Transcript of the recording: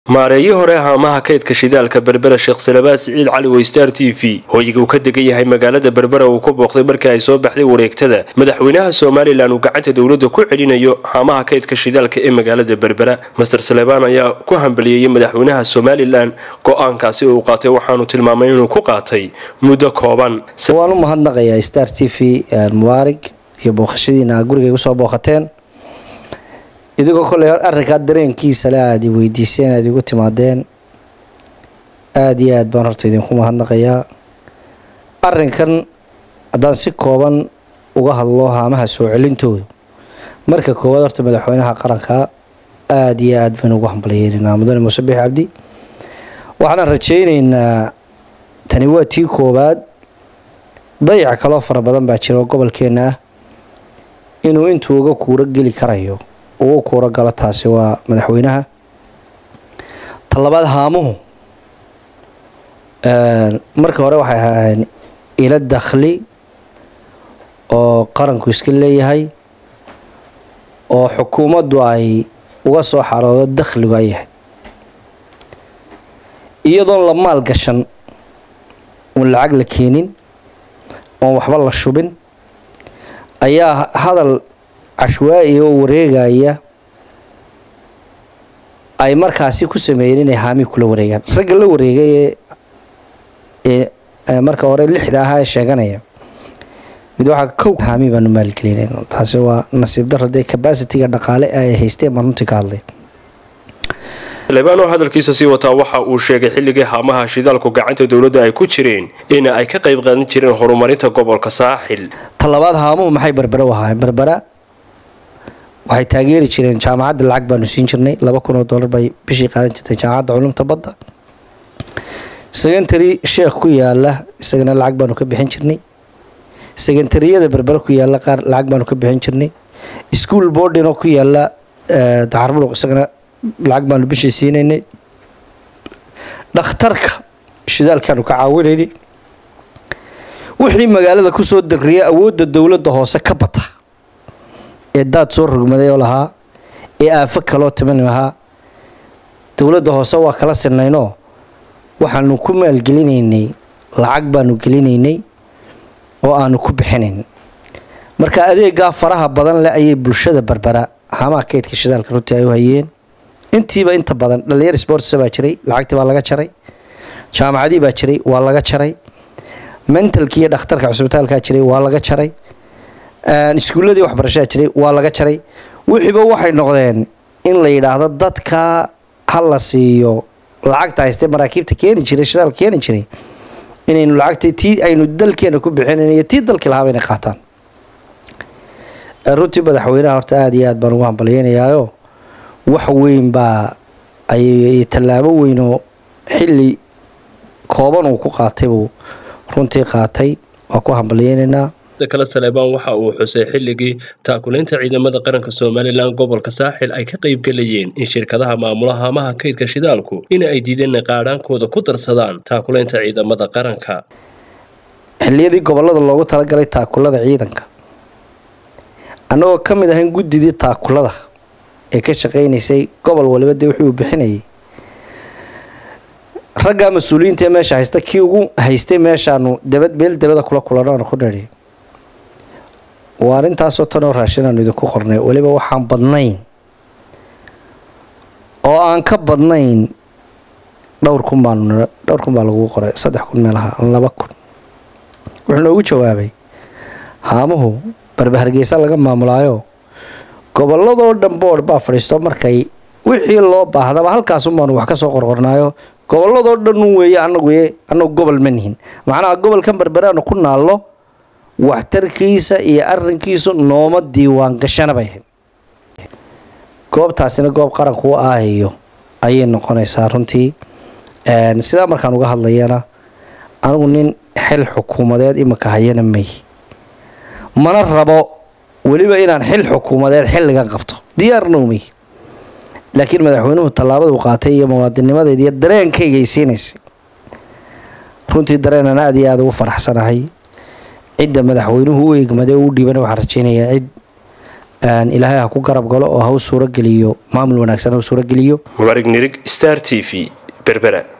maareeyii hore haamaha kaydka shidaalka berbera Sheekh Salabaan Siciid Cali Waystar TV hooyiga uu ka degan yahay magaalada berbera uu ku booqday markii ay soo baxday wareegtada madaxweynaha Soomaaliland uu gacanta dawladda ku celinayo haamaha kaydka shidaalka ee magaalada berbera. Master Salabaan ayaa ku hambaliyay madaxweynaha Soomaaliland go'aankaasi uu qaatay waxaanu tilmaamay inuu ku qaatay muddo kooban. waan u mahadnaqayaa Star TV Mubarak iyo booqashadiina gurigayga soo booqateen idigo kale arrinka dareenkiisa la aad weydiiseen aad igu timaadeen aad iyo aad baan horta idinku mahadnaqayaa. arrinkan haddaan si kooban uga hadlo haamaha soo celintooda marka koowaad horta madaxweynaha qaranka aad iyo aad baan ugu hambalyeynaa mudane Muuse Biixi Cabdi. waxaan rajaynaynaa tani waa tii koowaad dayac kale fara badan baa jira gobolkeena ah inuu intuu uga kuura geli karayo oo kuura gala taasi waa madaxweynaha. talabaad haamuhu marka hore waxay ahaayeen ila dakhli oo qaranku iska leeyahay oo xukuumaddu ay uga soo xaroodo dakhligu ay yahay iyadoon la maal gashan oo lacag la keenin oo waxba la shubin ayaa hadal cashwaa'i oo wareegaya ay markaasi ku sameeyeen inay haami kula wareegaan rag la wareegay ee marka hore lixda ah ay sheeganaya mid waxa kow haami baan maal gelinayna taasi waa nasiib darrada capacity-ga dhaqaale ay haysteen maruntii ka hadlay. Salabaan oo hadalkiisa sii wataa waxa uu sheegay xilligii haamaha shidaalku gacanta dawladda ay ku jireen in ay ka qayb qaadan jireen horumarinta gobolka Saaxil. talabaad haamuhu maxay berbera wahaan berbera waxay taageeri jireen jaamacadda lacag baanu siin jirnay $2,000 bay bishii qaadan jirtay jaamacadda culumta badda. secondary sheekh ku yaala isagana lacag baanu ka bixin jirnay. secondaryada berbera ku yaala qaar lacag baanu ka bixin jirnay. school boarding oo ku yaala Dacarburuq isagana lacag baanu bishii siinaynay. dhakhtarka shidaalkaanu ka caawinaynay. wixii magaalada ku soo diriyay awoodda dawladda hoose ka bata ee daad soo rogmaday oo lahaa ee aafo kaloo timan lahaa dawladda hoose waa kala sinaynoo waxaanu ku maalgelinaynay lacag baanu gelinaynay oo aanu ku bixinayn. marka adeegaa faraha badan leh ayay bulshada berbera haamaha kaydka shidaalka runtii ay u hayeen intiiba inta badan dhalinyar sports baa jiray lacagtii baa laga jaray jaamacadii baa jiray waa laga jaray mentalkii dhakhtarka cusbitaalka jiray waa laga jaray iskuuladii waxbarashada jiray waa laga jaray wixiiba waxay noqdeen in la yiraahdo dadka hal la siiyo lacagta haystay maraakiibta keeni jiray shidaal keeni jiray inaynu lacagtii tii aynu dalkeena ku bixinayno tii dalkii lahaa inay qaataan. runtii madaxweynaha horta aad iyo aad baan ugu hambalyeynayaayo wax weyn baa ay tallaabo weyn oo xilli kooban uu ku qaatay buu runtii qaatay waa ku hambalyeynayna. kala Salabaan waxa uu xusay xilligii taakuleynta ciidamada qaranka Soomaaliland gobolka Saaxil ay ka qayb galayeen in shirkadaha maamulaha haamaha kaydka shidaalku in ay diideen qaadaankooda ku darsadaan taakuleynta ciidamada qaranka. xilliyadii gobolada loogu talagalay taakulada ciidanka anagoo ka mid ahayn guddidii taakulada ee ka shaqeynaysay gobol waliba wuxuu bixinayay ragga mas'uuliyiinta meesha haysta kii ugu haystay meeshaanu dabada kula kulanaano ku dheeray waa arintaasoo tan oo raashinaanu idinku qornay waliba waxaan badnayn oo aan ka badnayn dhowr kun baa lagu qoray 3,000 meelaha 2,000 wuxuu noogu jawaabay haamuhu Hargeysa laga maamulaayo goboladoo dhan board baa fadhiisto markay wixii loo baahdaba halkaas umaan wax ka soo qorqornaayo goboladoo dhan weeye anagu gobol manihin macnaha gobolkan berberaanu ku naallo waxtarkiisa iyo arrinkiisu nooma diiwaan gashanaba yahay goobtaasina goob qaranku u aahayo ayay noqonaysaa runtii. sidaa markaan uga hadlayana anigu nin xil xukuumadeed imika hayana may mana rabo waliba inaan xil xukuumadeed xilligan qabto diyaarna umay laakiin madaxweynuhu tallaabada uu qaatay iyo muwaadinimadeeda iyo dareenkayga ay siinaysay runtii dareenan aad iyo aad ugu faraxsanahay cidda madaxweynuhu u eegmaday u dhiibana waxaan rajaynayaa cid ilaahay ha ku garab galo oo ha u suuro geliyo maamul wanaagsan ha u suuro geliyo. Mubarak Nirig, Star TV, Berbera.